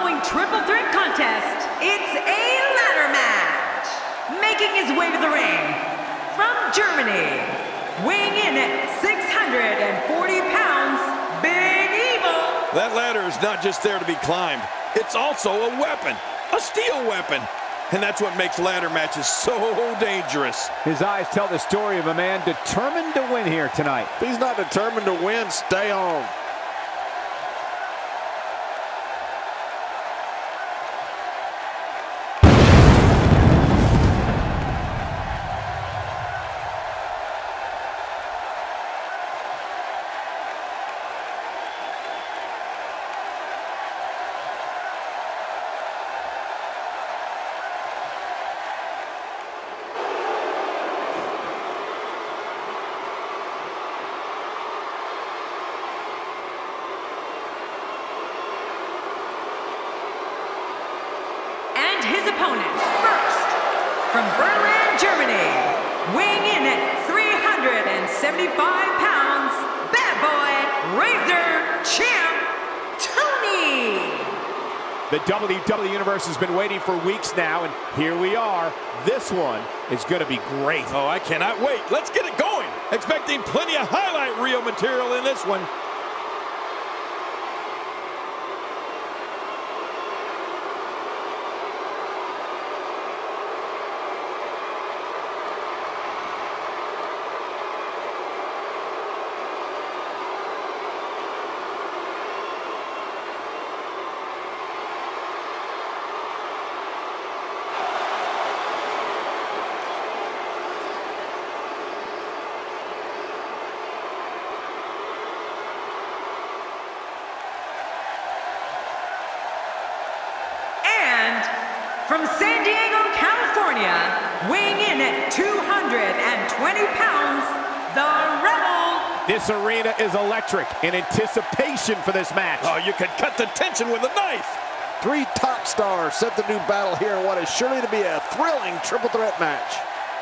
following triple threat contest, it's a ladder match. Making his way to the ring, from Germany, weighing in at 640 pounds, Big Evil. That ladder is not just there to be climbed. It's also a weapon, a steel weapon. And that's what makes ladder matches so dangerous. His eyes tell the story of a man determined to win here tonight. If he's not determined to win, stay home. His opponents, first, from Berlin, Germany, weighing in at 375 pounds, Bad Boy Razor Champ Tony. The WWE Universe has been waiting for weeks now, and here we are. This one is going to be great. Oh, I cannot wait. Let's get it going. Expecting plenty of highlight reel material in this one. From San Diego, California, weighing in at 220 pounds, the Rebel. This arena is electric in anticipation for this match. Oh, you could cut the tension with a knife. Three top stars set the new battle here in what is surely to be a thrilling triple threat match.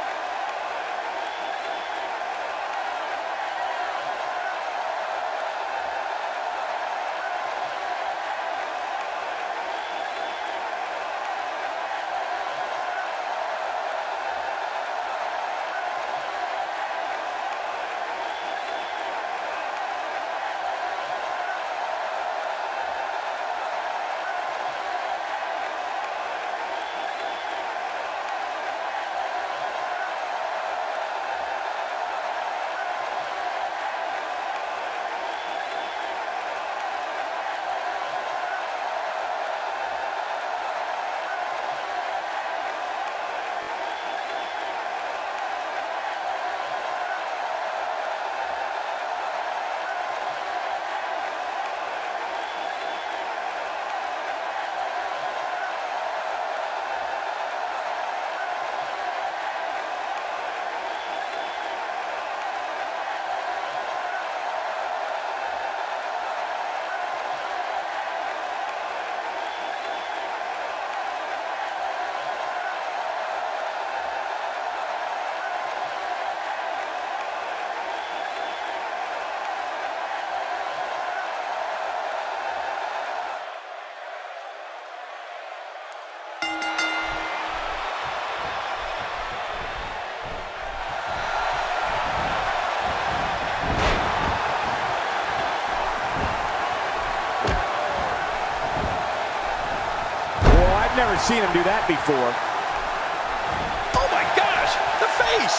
I've never seen him do that before. Oh my gosh, the face!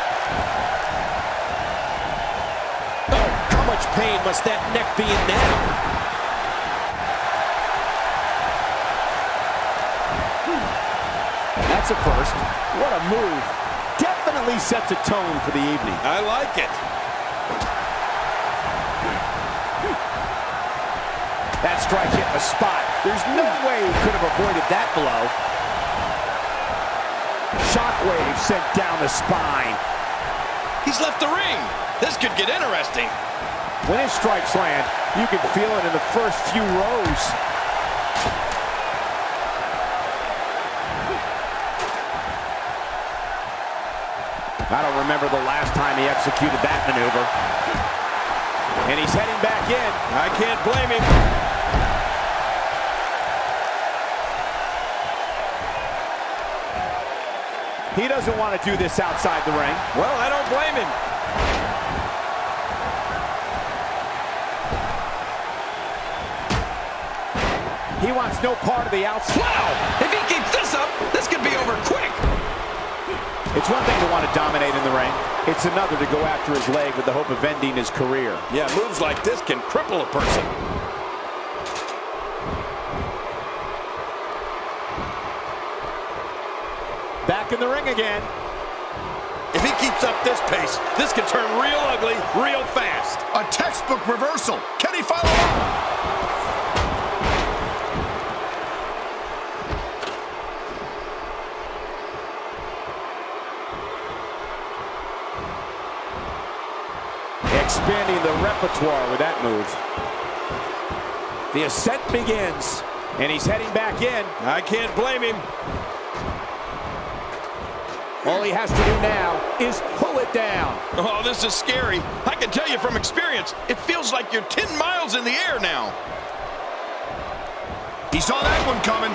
Oh, how much pain must that neck be in now? That's a first. What a move. Definitely sets a tone for the evening. I like it. That strike hit the spot. There's no way he could have avoided that blow. Shockwave sent down the spine. He's left the ring. This could get interesting. When his strikes land, you can feel it in the first few rows. I don't remember the last time he executed that maneuver. And he's heading back in. I can't blame him. He doesn't want to do this outside the ring. Well, I don't blame him. He wants no part of the outside. Wow! If he keeps this up, this could be over quick. It's one thing to want to dominate in the ring. It's another to go after his leg with the hope of ending his career. Yeah, moves like this can cripple a person. Back in the ring again. If he keeps up this pace, this can turn real ugly real fast. A textbook reversal. Can he follow up? Expanding the repertoire with that move. The ascent begins, and he's heading back in. I can't blame him. All he has to do now is pull it down. Oh, this is scary. I can tell you from experience, it feels like you're 10 miles in the air now. He saw that one coming.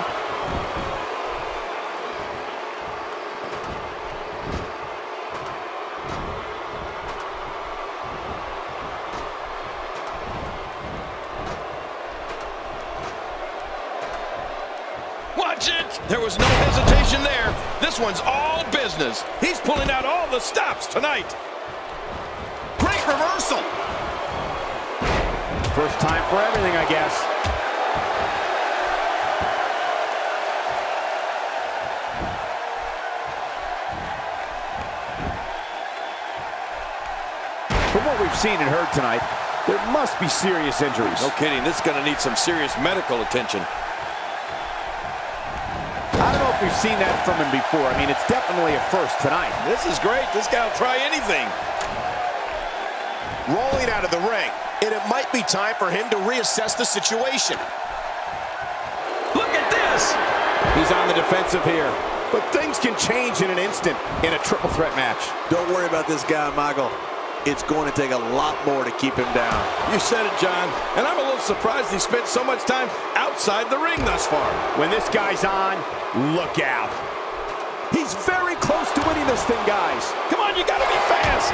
Watch it! There was no hesitation there. This one's all business. He's pulling out all the stops tonight. Great reversal. First time for everything, I guess. From what we've seen and heard tonight, there must be serious injuries. No kidding, this is going to need some serious medical attention. I don't know if we've seen that from him before. I mean, it's definitely a first tonight. This is great. This guy will try anything. Rolling out of the ring, and it might be time for him to reassess the situation. Look at this! He's on the defensive here. But things can change in an instant in a triple threat match. Don't worry about this guy, Michael. It's going to take a lot more to keep him down. You said it, John. And I'm a little surprised he spent so much time outside the ring thus far. When this guy's on, look out. He's very close to winning this thing, guys. Come on, you gotta be fast.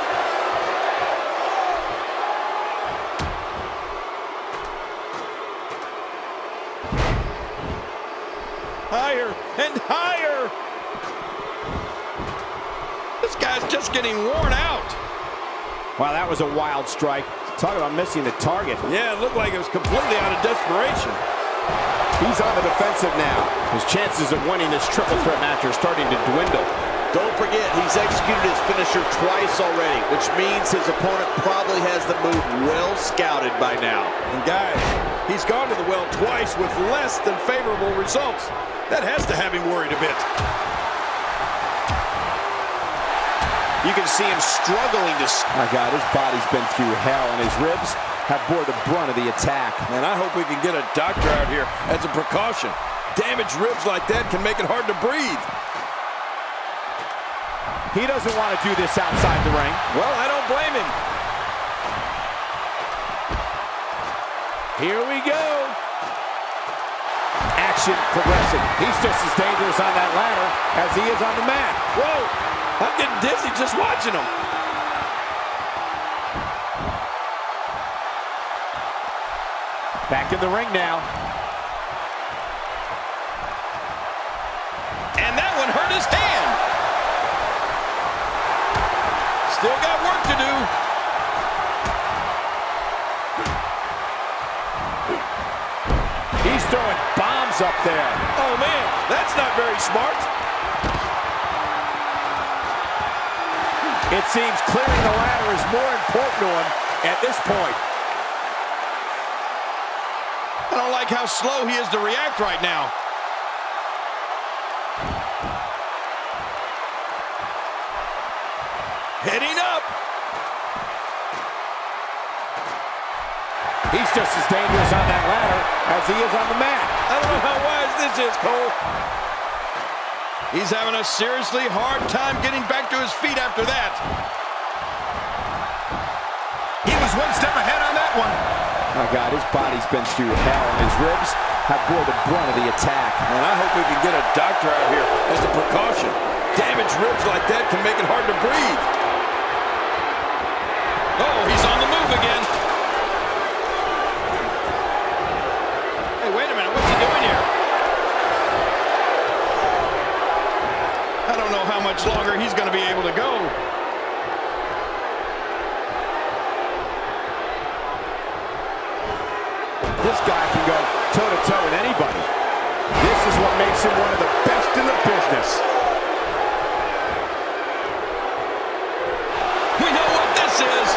Higher and higher. This guy's just getting worn out. Wow, that was a wild strike. Talk about missing the target. Yeah, it looked like it was completely out of desperation. He's on the defensive now. His chances of winning this triple threat match are starting to dwindle. Don't forget, he's executed his finisher twice already, which means his opponent probably has the move well scouted by now. And guys, he's gone to the well twice with less than favorable results. That has to have him worried a bit. You can see him struggling to... My God, his body's been through hell, and his ribs have bore the brunt of the attack. And I hope we can get a doctor out here as a precaution. Damaged ribs like that can make it hard to breathe. He doesn't want to do this outside the ring. Well, I don't blame him. Here we go. Action progressing. He's just as dangerous on that ladder as he is on the mat. Whoa! I'm getting dizzy just watching him. Back in the ring now. And that one hurt his hand. Still got work to do. He's throwing bombs up there. Oh, man, that's not very smart. It seems clearing the ladder is more important to him at this point. I don't like how slow he is to react right now. Heading up. He's just as dangerous on that ladder as he is on the mat. I don't know how wise this is, Cole. He's having a seriously hard time getting back to his feet after that. He was one step ahead on that one. My God, his body's been through hell, and his ribs have bore the brunt of the attack. And I hope we can get a doctor out here as a precaution. Damaged ribs like that can make it hard to breathe. Oh, he's on the move again. Hey, wait a minute. What's he doing here? I don't know how much longer he's going to be able to go. This guy can go toe-to-toe with anybody. This is what makes him one of the best in the business. We know what this is.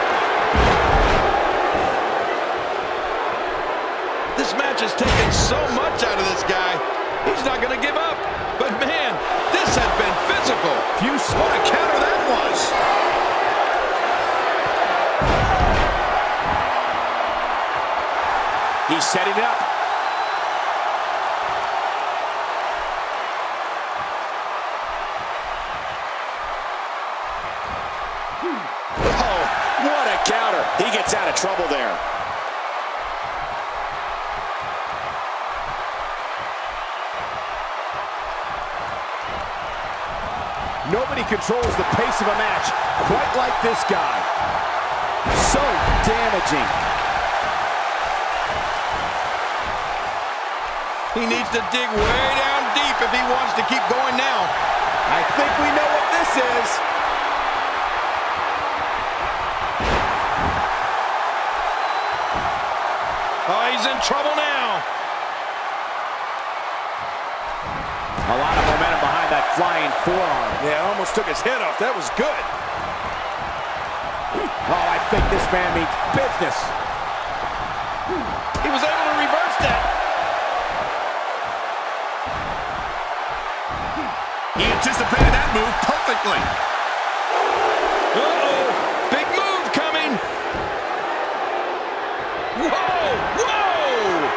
This match has taken so much out of this guy. He's not going to give up. But man, this has been physical. What a counter that was. He's setting up. Oh, what a counter. He gets out of trouble there. Nobody controls the pace of a match quite like this guy. So damaging. He needs to dig way down deep if he wants to keep going now. I think we know what this is. Oh, he's in trouble now. A lot of momentum behind that flying forearm. Yeah, almost took his head off. That was good. Oh, I think this man means business. He was able to reverse that. He anticipated that move perfectly. Uh-oh. Big move coming. Whoa! Whoa!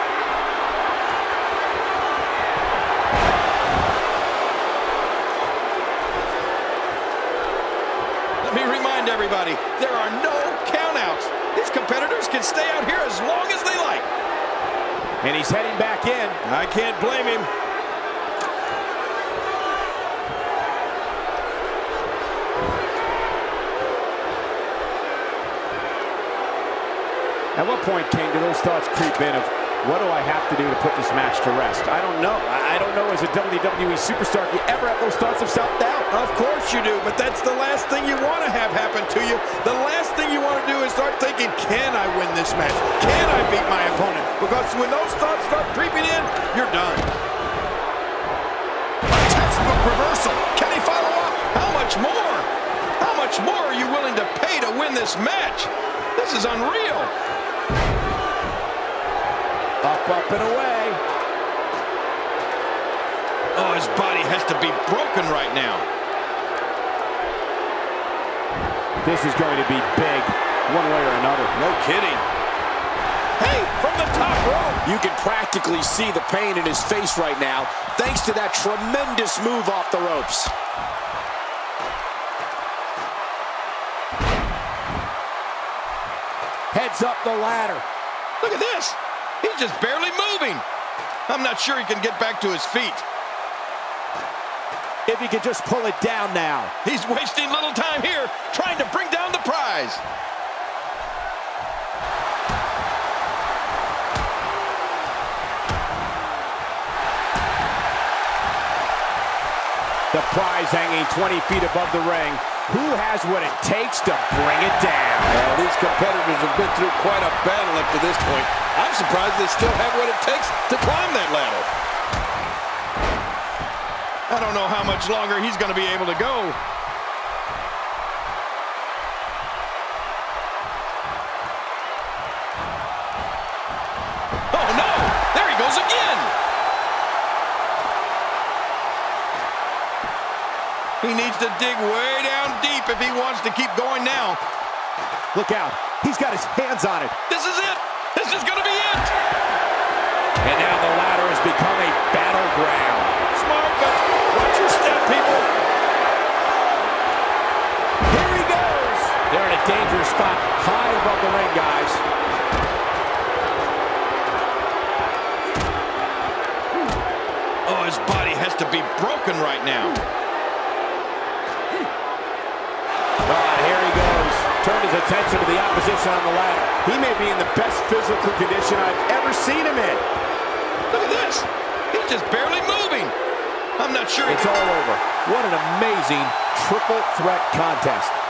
Let me remind everybody, there are no countouts. These competitors can stay out here as long as they like. And he's heading back in. I can't blame him. At what point, King, do those thoughts creep in of what do I have to do to put this match to rest? I don't know. I don't know as a WWE superstar if you ever have those thoughts of self-doubt. Of course you do, but that's the last thing you want to have happen to you. The last thing you want to do is start thinking, can I win this match? Can I beat my opponent? Because when those thoughts start creeping in, you're done. A textbook reversal. Can he follow up? How much more? How much more are you willing to pay to win this match? This is unreal. Up, up, and away. Oh, his body has to be broken right now. This is going to be big, one way or another. No kidding. Hey, from the top rope. You can practically see the pain in his face right now, thanks to that tremendous move off the ropes. Heads up the ladder. Look at this. He's just barely moving. I'm not sure he can get back to his feet. If he could just pull it down now. He's wasting little time here trying to bring down the prize. The prize hanging 20 feet above the ring. Who has what it takes to bring it down? These competitors have been through quite a battle up to this point. I'm surprised they still have what it takes to climb that ladder. I don't know how much longer he's going to be able to go. Oh, no! There he goes again! He needs to dig way down deep if he wants to keep going now. Look out. He's got his hands on it. This is it! This is going to be it! And now the ladder has become a battleground. Smart, but watch your step, people. Here he goes. They're in a dangerous spot high above the ring, guys. to be broken right now. Here he goes. Turned his attention to the opposition on the ladder. He may be in the best physical condition I've ever seen him in. Look at this. He's just barely moving. I'm not sure. It's all over. What an amazing triple threat contest.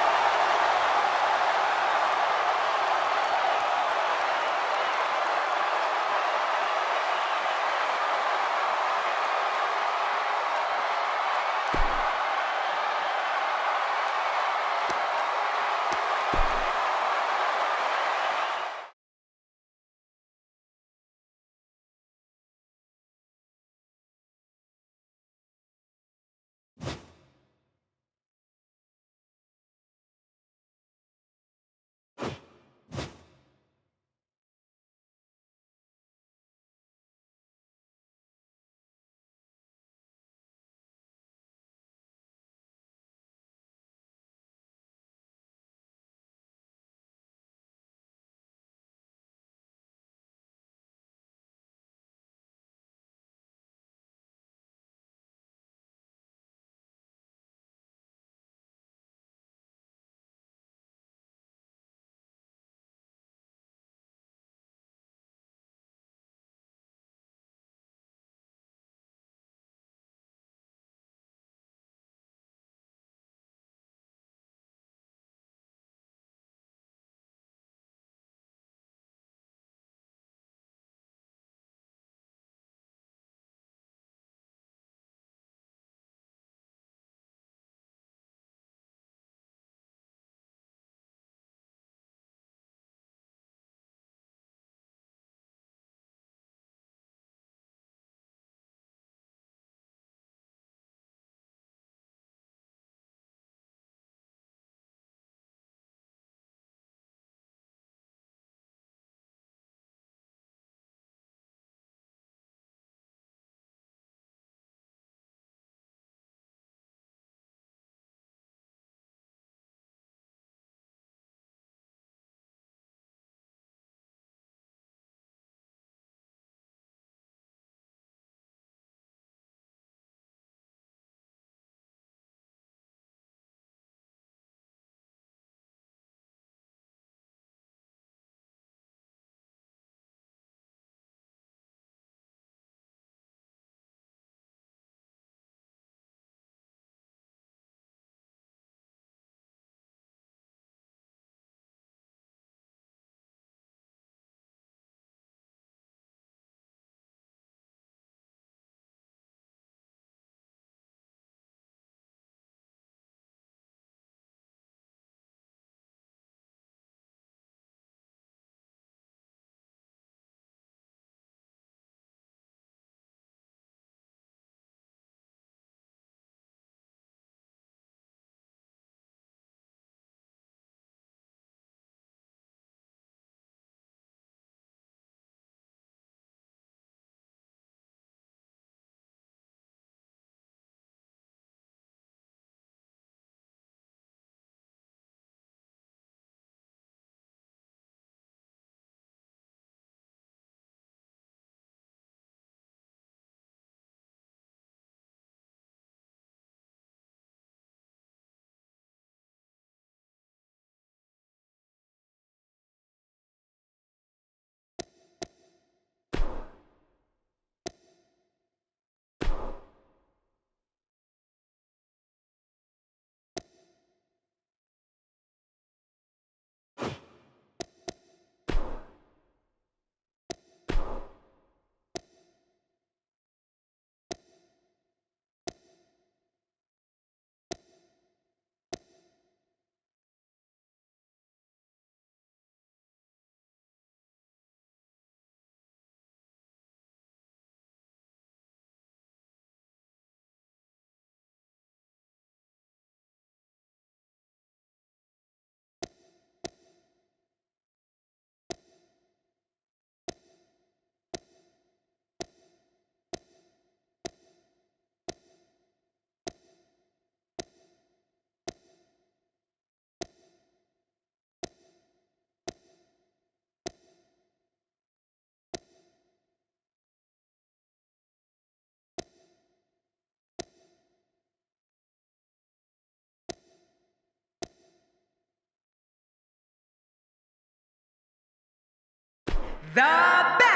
the